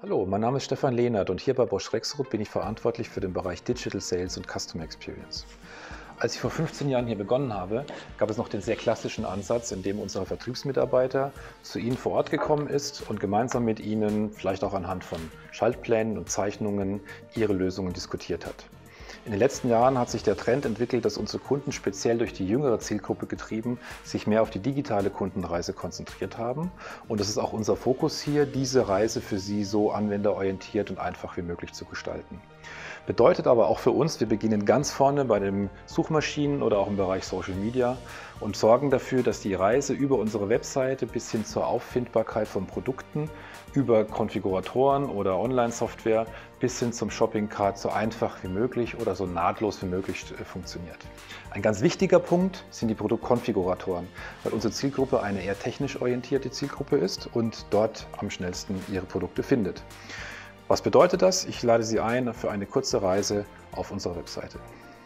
Hallo, mein Name ist Stefan Lehnert und hier bei Bosch Rexroth bin ich verantwortlich für den Bereich Digital Sales und Customer Experience. Als ich vor 15 Jahren hier begonnen habe, gab es noch den sehr klassischen Ansatz, in dem unser Vertriebsmitarbeiter zu Ihnen vor Ort gekommen ist und gemeinsam mit Ihnen, vielleicht auch anhand von Schaltplänen und Zeichnungen, Ihre Lösungen diskutiert hat. In den letzten Jahren hat sich der Trend entwickelt, dass unsere Kunden speziell durch die jüngere Zielgruppe getrieben sich mehr auf die digitale Kundenreise konzentriert haben. Und es ist auch unser Fokus hier, diese Reise für Sie so anwenderorientiert und einfach wie möglich zu gestalten. Bedeutet aber auch für uns, wir beginnen ganz vorne bei den Suchmaschinen oder auch im Bereich Social Media und sorgen dafür, dass die Reise über unsere Webseite bis hin zur Auffindbarkeit von Produkten, über Konfiguratoren oder Online-Software bis hin zum Shopping-Cart so einfach wie möglich oder so nahtlos wie möglich funktioniert. Ein ganz wichtiger Punkt sind die Produktkonfiguratoren, weil unsere Zielgruppe eine eher technisch orientierte Zielgruppe ist und dort am schnellsten ihre Produkte findet. Was bedeutet das? Ich lade Sie ein für eine kurze Reise auf unserer Webseite.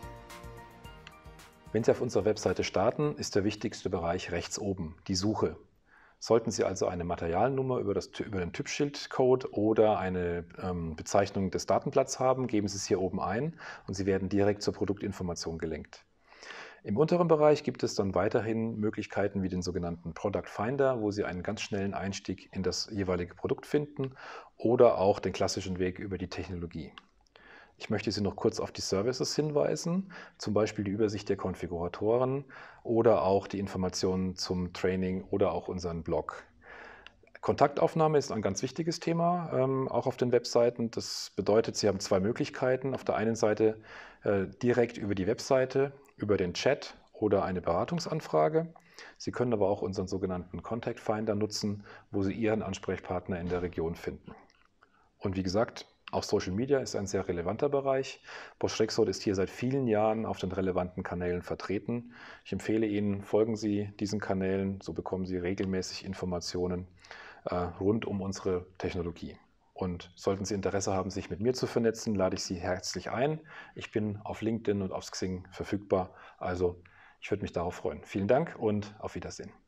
Wenn Sie auf unserer Webseite starten, ist der wichtigste Bereich rechts oben, die Suche. Sollten Sie also eine Materialnummer über den Typschildcode oder eine Bezeichnung des Datenblatts haben, geben Sie es hier oben ein und Sie werden direkt zur Produktinformation gelenkt. Im unteren Bereich gibt es dann weiterhin Möglichkeiten wie den sogenannten Product Finder, wo Sie einen ganz schnellen Einstieg in das jeweilige Produkt finden oder auch den klassischen Weg über die Technologie. Ich möchte Sie noch kurz auf die Services hinweisen, zum Beispiel die Übersicht der Konfiguratoren oder auch die Informationen zum Training oder auch unseren Blog. Kontaktaufnahme ist ein ganz wichtiges Thema, auch auf den Webseiten. Das bedeutet, Sie haben zwei Möglichkeiten. Auf der einen Seite direkt über die Webseite, über den Chat oder eine Beratungsanfrage. Sie können aber auch unseren sogenannten Contact Finder nutzen, wo Sie Ihren Ansprechpartner in der Region finden. Und wie gesagt, auch Social Media ist ein sehr relevanter Bereich. Bosch Rexroth ist hier seit vielen Jahren auf den relevanten Kanälen vertreten. Ich empfehle Ihnen, folgen Sie diesen Kanälen, so bekommen Sie regelmäßig Informationen rund um unsere Technologie. Und sollten Sie Interesse haben, sich mit mir zu vernetzen, lade ich Sie herzlich ein. Ich bin auf LinkedIn und auf Xing verfügbar, also ich würde mich darauf freuen. Vielen Dank und auf Wiedersehen.